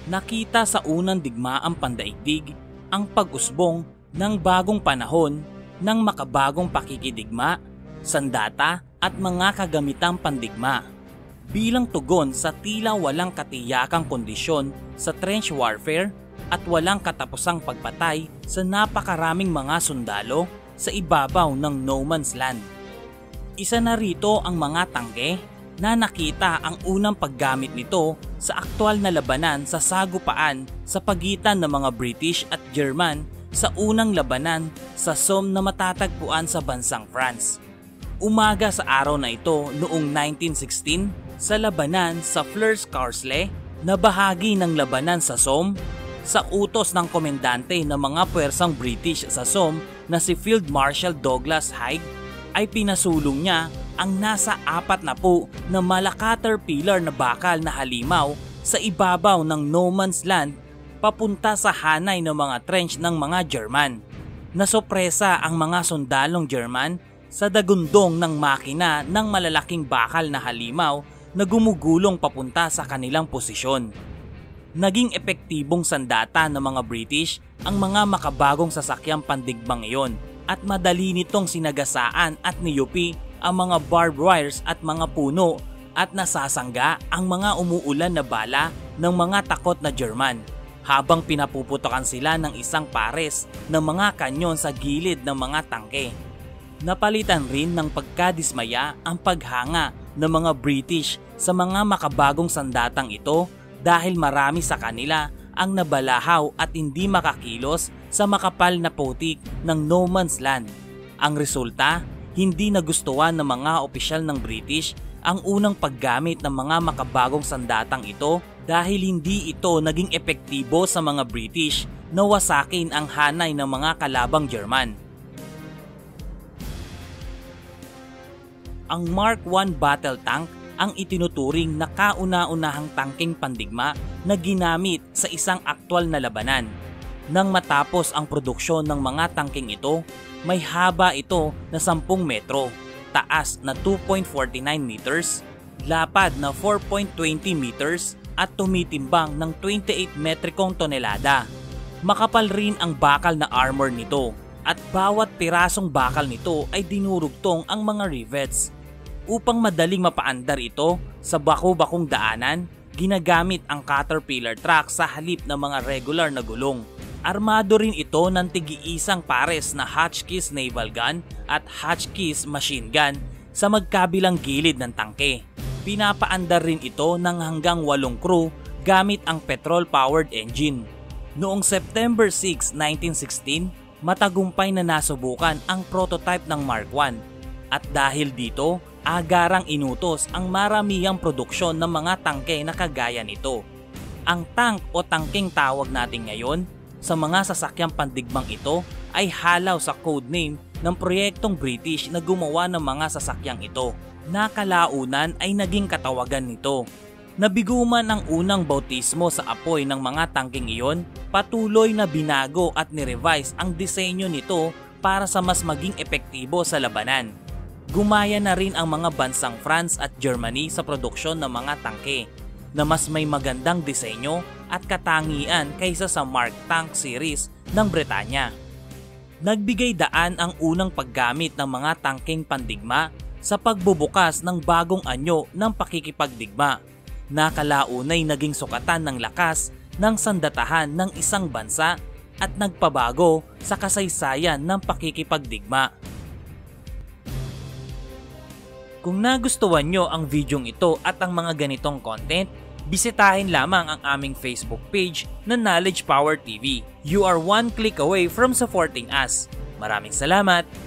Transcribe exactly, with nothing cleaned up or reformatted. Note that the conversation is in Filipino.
nakita sa unang digmaang pandaigdig ang pag-usbong ng bagong panahon ng makabagong pakikidigma, sandata at mga kagamitang pandigma. Bilang tugon sa tila walang katiyakang kondisyon sa trench warfare at walang katapusang pagpatay sa napakaraming mga sundalo sa ibabaw ng no man's land. Isa na rito ang mga tangke na nakita ang unang paggamit nito sa aktwal na labanan sa sagupaan sa pagitan ng mga British at German sa unang labanan sa Somme na matatagpuan sa bansang France. Umaga sa araw na ito noong nineteen sixteen sa labanan sa Flers-Carsley na bahagi ng labanan sa Somme sa utos ng komendante ng mga puwersang British sa Somme na si Field Marshal Douglas Haig ay pinasulong niya ang nasa apat na po na mala-caterpillar na bakal na halimaw sa ibabaw ng no man's land papunta sa hanay ng mga trench ng mga German. Nasopresa ang mga sundalong German sa dagundong ng makina ng malalaking bakal na halimaw na gumugulong papunta sa kanilang posisyon. Naging epektibong sandata ng mga British ang mga makabagong sasakyang pandigmang iyon at madali nitong sinagasaan at niyupi ang mga barbed wires at mga puno at nasasangga ang mga umuulan na bala ng mga takot na German habang pinapuputokan sila ng isang pares ng mga kanyon sa gilid ng mga tangke. Napalitan rin ng pagkadismaya ang paghanga ng mga British sa mga makabagong sandatang ito dahil marami sa kanila ang nabalahaw at hindi makakilos sa makapal na putik ng no man's land. Ang resulta, hindi nagustuhan ng mga opisyal ng British ang unang paggamit ng mga makabagong sandatang ito dahil hindi ito naging epektibo sa mga British na wasakin ang hanay ng mga kalabang German. Ang Mark one battle tank ang itinuturing na kauna-unahang tangkeng pandigma na ginamit sa isang aktwal na labanan. Nang matapos ang produksyon ng mga tangkeng ito, may haba ito na sampung metro, taas na two point four nine meters, lapad na four point two zero meters at tumitimbang ng twenty-eight metrikong tonelada. Makapal rin ang bakal na armor nito at bawat pirasong bakal nito ay dinurugtong ang mga rivets. Upang madaling mapaandar ito sa bako-bakong daanan, ginagamit ang caterpillar truck sa halip ng mga regular na gulong. Armado rin ito ng tig-iisang pares na Hotchkiss naval gun at Hotchkiss machine gun sa magkabilang gilid ng tangke. Pinapaandar rin ito ng hanggang walong crew gamit ang petrol-powered engine. Noong September six, nineteen sixteen, matagumpay na nasubukan ang prototype ng Mark one at dahil dito, agarang inutos ang maramihang produksyon ng mga tangke na kagaya nito. Ang tank o tangkeng tawag natin ngayon sa mga sasakyang pandigmang ito ay halaw sa codename ng proyektong British na gumawa ng mga sasakyang ito. Nakalaunan ay naging katawagan nito. Nabiguman ang unang bautismo sa apoy ng mga tangkeng iyon, patuloy na binago at nirevise ang disenyo nito para sa mas maging epektibo sa labanan. Gumaya na rin ang mga bansang France at Germany sa produksyon ng mga tangke na mas may magandang disenyo at katangian kaysa sa Mark Tank series ng Bretanya. Nagbigay daan ang unang paggamit ng mga tangkeng pandigma sa pagbubukas ng bagong anyo ng pakikipagdigma na kalaunay naging sukatan ng lakas ng sandatahan ng isang bansa at nagpabago sa kasaysayan ng pakikipagdigma. Kung nagustuhan nyo ang videong ito at ang mga ganitong content, bisitahin lamang ang aming Facebook page na Knowledge Power T V. You are one click away from supporting us. Maraming salamat!